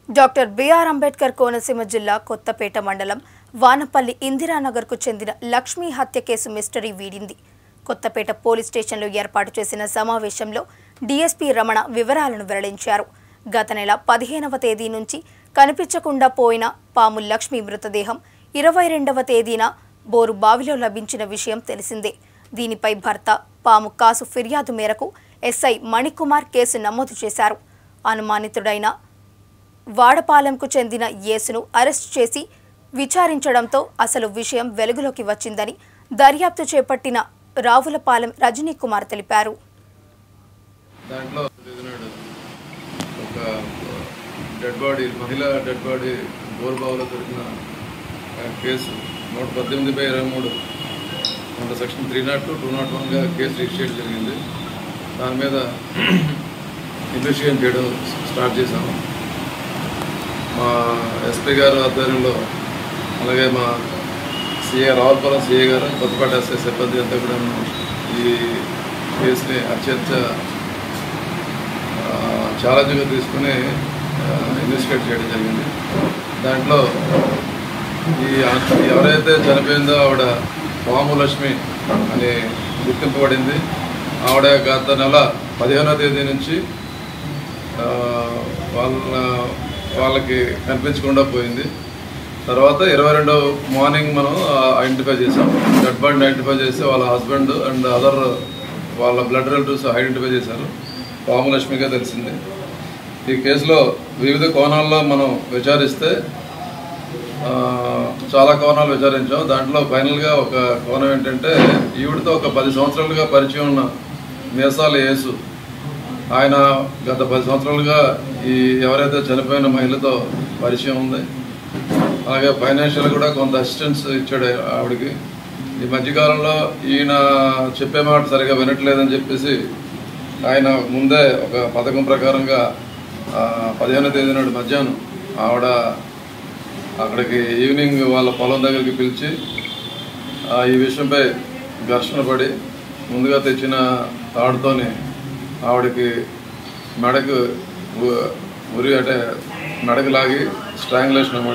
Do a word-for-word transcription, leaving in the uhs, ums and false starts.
Doctor BR Ambedkar Konaseema జిల్లా కొత్తపేట మండలం వానపల్లి ఇందిరానగర్కు చెందిన లక్ష్మీ హత్య కేసు మిస్టరీ వీడింది. కొత్తపేట పోలీస్ స్టేషన్లో ఏర్పాటు చేసిన సమావేశంలో డీఎస్పీ రమణ వివరాలను వెల్లడించారు. గత నెల పదిహేనవ తేదీ నుంచి కనిపించకుండా పోయిన పాము లక్ష్మి మృతదేహం ఇరవై రెండవ తేదీన బోరు బావిలో లభించిన విషయం తెలిసిందే. దీనిపై భర్త పాము కాసు ఫిర్యాదు మేరకు ఎస్ఐ మణికుమార్ కేసు నమోదు చేశారు. అనుమానితుడైన వాడపాలెంకు చెందిన యేసును అరెస్ట్ చేసి విచారించడంతో అసలు విషయం వెలుగులోకి వచ్చిందని దర్యాప్తు చేపట్టిన రావులపాలెం రజనీ కుమార్ తెలిపారు. దాంట్లో ఒక డెడ్ బాడీ మహిళా డెడ్ బాడీ బోర్బావులో దొరికిన కేసు నూట పద్దెనిమిది బై ఇరవై మూడు నూట section three nought two two nought వన్గా కేసు రిజిస్టర్ జరిగింది. దాని మీద ఇన్వెస్టిగేషన్ చేయడం స్టార్ట్ చేశాము. మా ఎస్పీ గారు ఆధ్వర్యంలో, అలాగే మా సిఏ రావులపాలెం సిఏ గారు, కొత్తపేట ఎస్ఐ సిబ్బంది అంతా కూడా ఈ కేసుని అత్యంత ఛాలెంజ్గా తీసుకుని ఇన్వెస్టిగేట్ చేయడం జరిగింది. దాంట్లో ఈ ఎవరైతే చనిపోయిందో ఆవిడ పాము లక్ష్మి అని గుర్తింపబడింది. ఆవిడ గత నెల పదిహేనవ తేదీ నుంచి వాళ్ళ వాళ్ళకి కనిపించకుండా పోయింది. తర్వాత ఇరవై రెండవ మార్నింగ్ మనం ఐడెంటిఫై చేసాం. డెడ్ బాడీని ఐడెంటిఫై చేసి వాళ్ళ హస్బెండ్ అండ్ అదర్ వాళ్ళ బ్లడ్ రిలేటివ్స్ ఐడెంటిఫై చేశారు. పాము లక్ష్మిగా తెలిసింది. ఈ కేసులో వివిధ కోణాల్లో మనం విచారిస్తే చాలా కోణాలు విచారించాం. దాంట్లో ఫైనల్గా ఒక కోణం ఏంటంటే, ఈవిడతో ఒక పది సంవత్సరాలుగా పరిచయం ఉన్న మీసాల యేసు, ఆయన గత పది సంవత్సరాలుగా ఈ ఎవరైతే చనిపోయిన మహిళతో పరిచయం ఉంది. అలాగే ఫైనాన్షియల్ కూడా కొంత అసిస్టెన్స్ ఇచ్చాడు ఆవిడకి. ఈ మధ్యకాలంలో ఈయన చెప్పే మాట సరిగా వినట్లేదని చెప్పేసి ఆయన ముందే ఒక పథకం ప్రకారంగా పదిహేనవ తేదీ నాడు మధ్యాహ్నం ఆవిడ అక్కడికి ఈవినింగ్ వాళ్ళ పొలం దగ్గరికి పిలిచి ఈ విషయంపై ఘర్షణ పడి ముందుగా తెచ్చిన తాడుతోని ఆవిడకి మెడకు ఉరి అంటే మెడకు లాగి స్ట్రాంగులేషన్